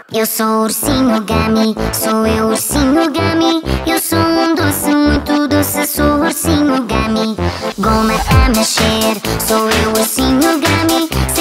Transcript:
Eu sou o ursinho Gummy, sou eu o ursinho Gummy. Eu sou um doce, muito doce, sou o ursinho Gummy. Goma a mexer, sou eu o ursinho Gummy.